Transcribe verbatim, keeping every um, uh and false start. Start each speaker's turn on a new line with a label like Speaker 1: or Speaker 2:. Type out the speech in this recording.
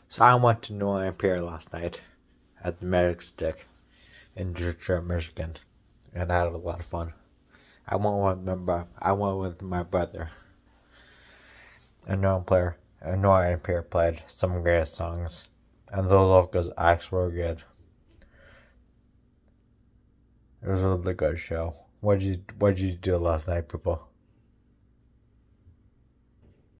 Speaker 1: So I went to Nora En Pure last night at the Magic Stick in Detroit, Michigan, and I had a lot of fun. I went with my bro- I went with my brother. A known player, a Nora En Pure played some great songs, and the locals acts were good. It was a really good show. What did you What did you do last night, people?